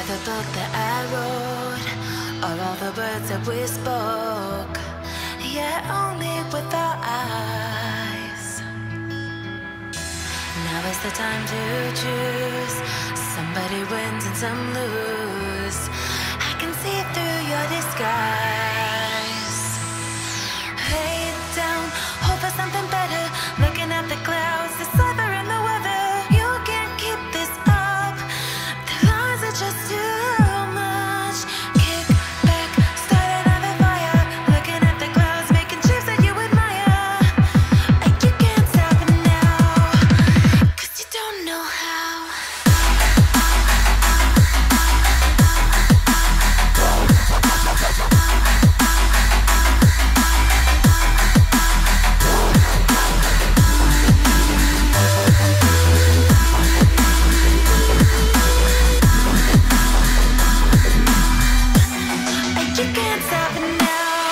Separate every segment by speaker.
Speaker 1: Inside the book that I wrote are all the words that we spoke, yet only with our eyes. Now is the time to choose. Somebody wins and some lose. I can see through your disguise. Head down, hope for something better. Looking at the clouds, the cyber and the weather. You can't keep this up. The lies are just too much. Kick back, start another fire. Looking at the clouds, making shapes that you admire. And you can't stop it now, 'cause you don't know how. You can't stop it now.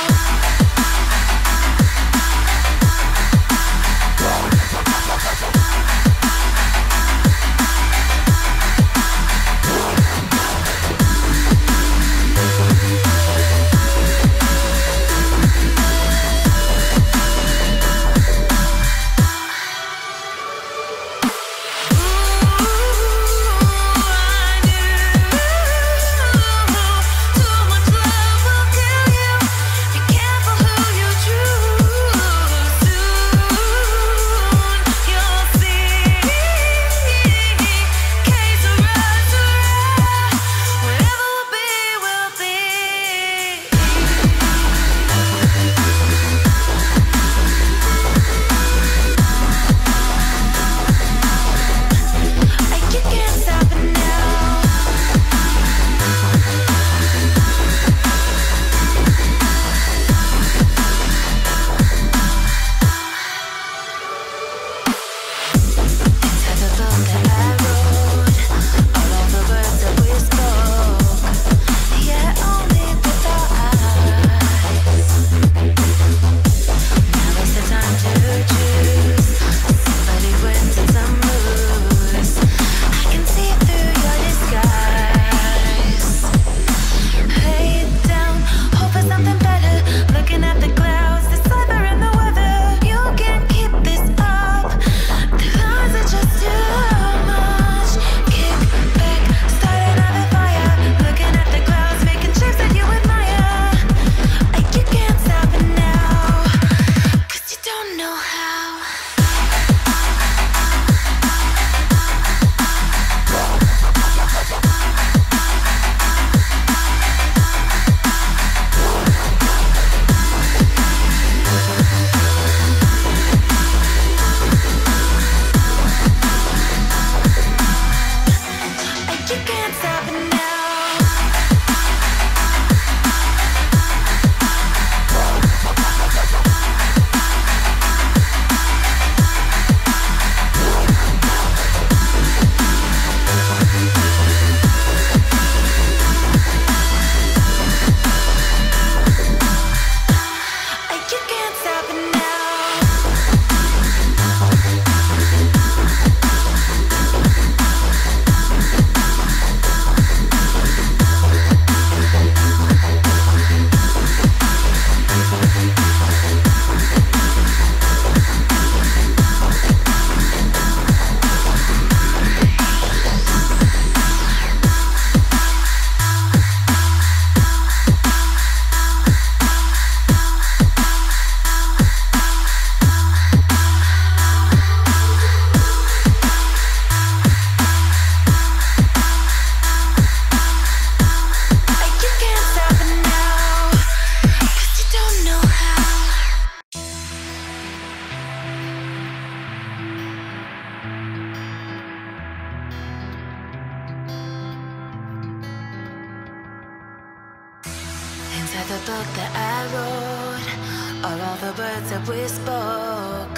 Speaker 1: Inside the book that I wrote are all the words that we spoke,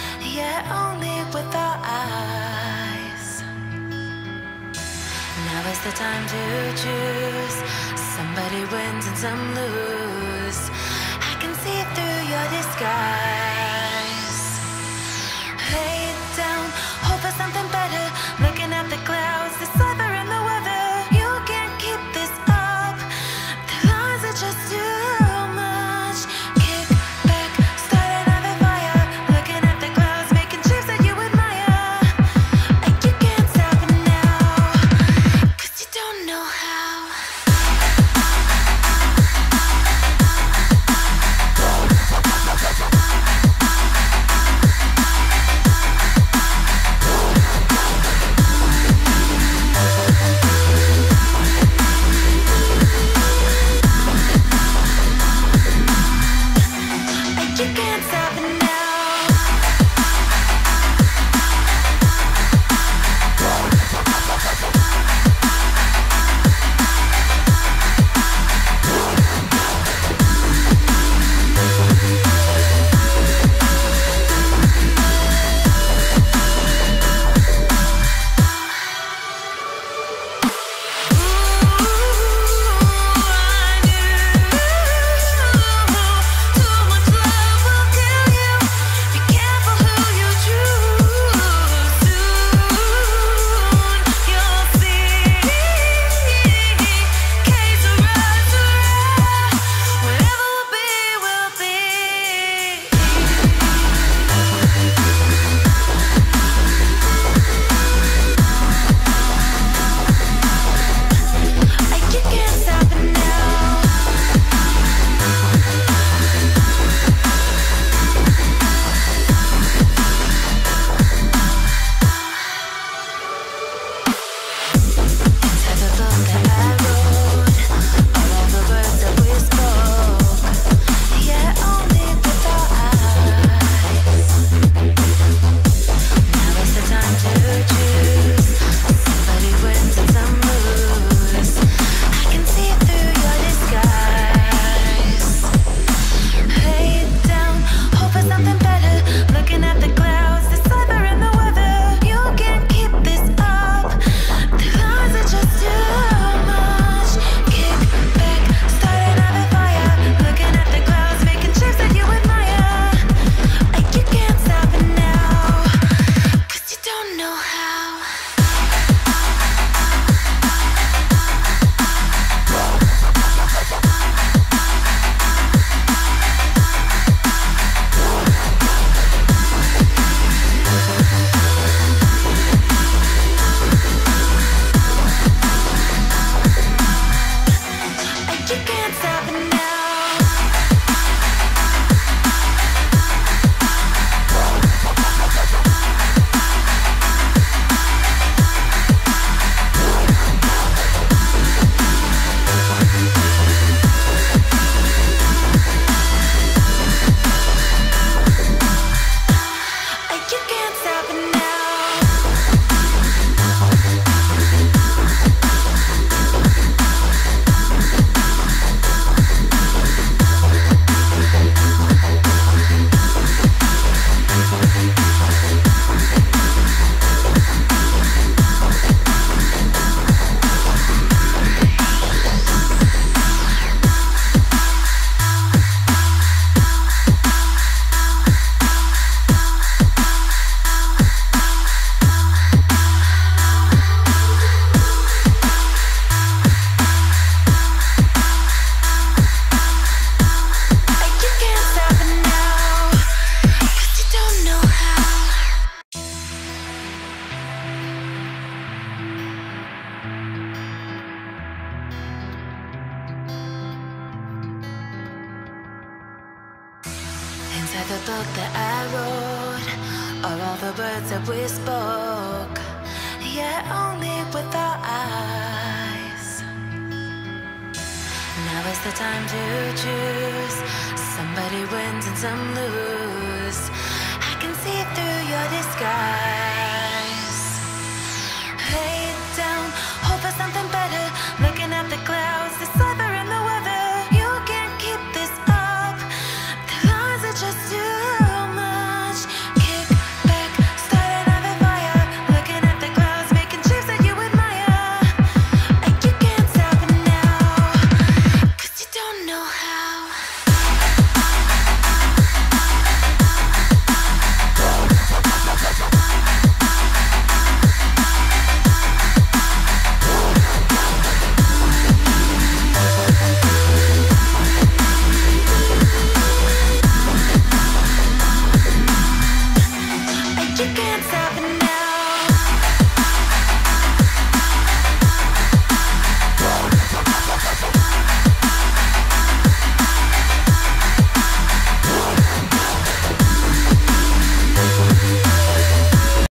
Speaker 1: yet only with our eyes. Now is the time to choose. Somebody wins and some lose. I can see through your disguise. Head down, hope for something better. Looking at the clouds, the cyber and the weather. You can't keep I wrote are all the words that we spoke, yet only with our eyes. Now is the time to choose. Somebody wins and some lose.